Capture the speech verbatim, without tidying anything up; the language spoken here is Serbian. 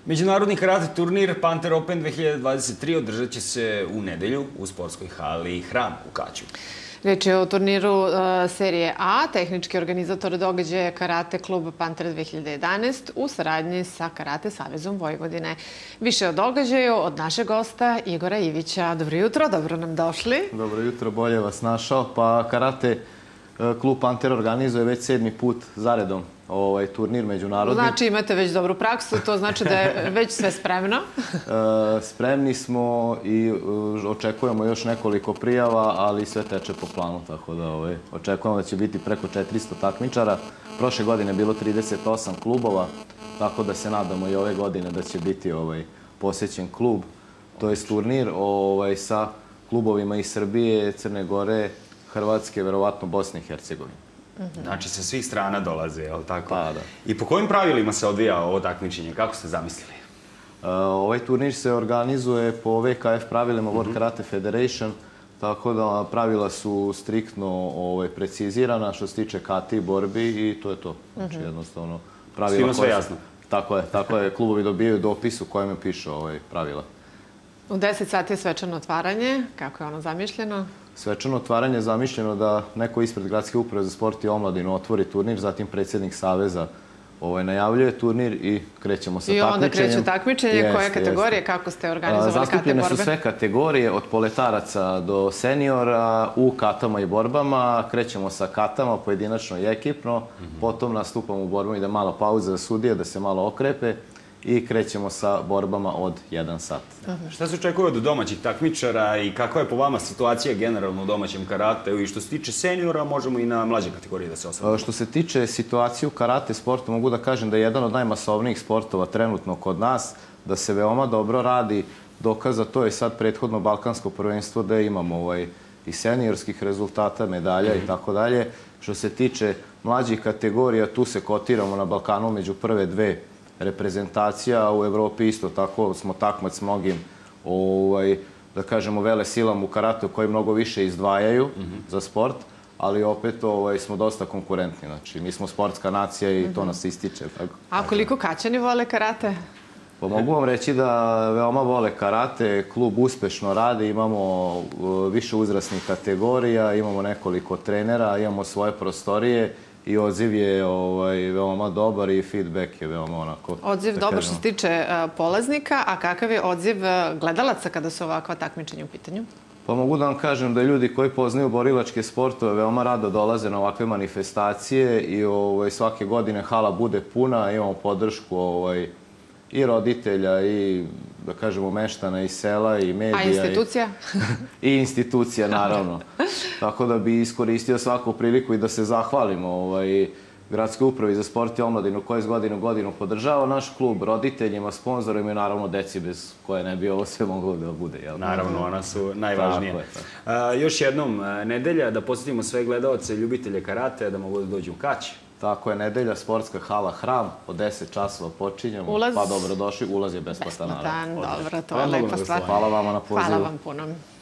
Međunarodni karate turnir Panter Open dve hiljade dvadeset tri održat će se u nedelju u sportskoj hali Hram u Kaću. Reč je o turniru serije A. Tehnički organizator događaja je Karate klub Panter dve hiljade jedanaest u saradnji sa Karate savezom Vojvodine. Više o događaju od našeg gosta Igora Ivića. Dobro jutro, dobro nam došli. Dobro jutro, bolje vas našao. Pa Karate klub Panter organizuje već sedmi put zaredom ovaj turnir međunarodni. Znači imate već dobru praksu, to znači da je već sve spremno? Spremni smo i očekujemo još nekoliko prijava, ali sve teče po planu, tako da ovaj, očekujemo da će biti preko četiristo takmičara. Prošle godine je bilo trideset osam klubova, tako da se nadamo i ove godine da će biti ovaj, posjećen klub. To je turnir ovaj, sa klubovima iz Srbije, Crne Gore, Hrvatske, verovatno Bosne i Hercegovine. Znači, sa svih strana dolaze, je li tako? Pa, da. I po kojim pravilima se odvija ovo takmičenje? Kako ste zamislili? Ovaj turnir se organizuje po V K F pravilima World Karate Federation, tako da pravila su striktno precizirana što se tiče kati i borbi i to je to. Znači, jednostavno, pravila... Svima sve jasno? Tako je, tako je. Klubovi dobijaju dopis u kojem piše pravila. U deset sati je svečano otvaranje. Kako je ono zamišljeno? Svečano otvaranje je zamišljeno da neko ispred Gradske uprave za sport i omladinu otvori turnir, zatim predsjednik Saveza najavljuje turnir i krećemo sa takmičenjem. I onda kreću takmičenje. Koje kategorije? Kako ste organizovali kate borbe? Zastupljene su sve kategorije, od poletaraca do seniora, u katama i borbama. Krećemo sa katama, pojedinačno i ekipno. Potom nastupamo u borbama, ide mala pauza za sudije da se malo okrepe. I krećemo sa borbama od jedan sat. Šta se očekuje od domaćih takmičara i kakva je po vama situacija generalno u domaćem karateu? I što se tiče seniora, možemo i na mlađe kategorije da se osvrnemo. Što se tiče situacije u karate sportu, mogu da kažem da je jedan od najmasovnijih sportova trenutno kod nas, da se veoma dobro radi. Dokaza to je sad prethodno balkansko prvenstvo da imamo i seniorskih rezultata, medalja i tako dalje. Što se tiče mlađih kategorija, tu se kotiramo na Balkanu među prve dve reprezentacija, u Evropi isto tako smo takmac s mnogim, da kažemo, vele silama u karateu koji mnogo više izdvajaju za sport, ali opet smo dosta konkurentni. Znači, mi smo sportska nacija i to nas ističe. A koliko Kaćani vole karate? Pa mogu vam reći da veoma vole karate, klub uspešno radi, imamo više uzrasnih kategorija, imamo nekoliko trenera, imamo svoje prostorije i odziv je veoma dobar i feedback je veoma onako... Odziv dobar što se tiče polaznika, a kakav je odziv gledalaca kada su ovakva takmičenja u pitanju? Pa mogu da vam kažem da ljudi koji poznaju borilačke sportove veoma rado dolaze na ovakve manifestacije i svake godine hala bude puna, imamo podršku i roditelja i, da kažemo, meštana iz sela i medija. A institucija? I institucija, naravno. Tako da bi iskoristio svaku priliku i da se zahvalimo Gradskoj upravi za sport i omladinu koja iz godinu u godinu podržava naš klub, roditeljima, sponzorima i naravno deci bez koje ne bi ovo sve moglo da bude. Naravno, ona su najvažnije. Još jednom, nedelja da posjetimo sve gledalce, ljubitelje karate, da mogu da dođu u Kać. Tako je, nedelja, sportska hala Hram, od deset časova počinjemo. Ulaz? Pa dobrodošli, ulaz je besplatan. Besplatan, dobro, to je lepa stvar. Hvala vama na pozivu. Hvala vam puno.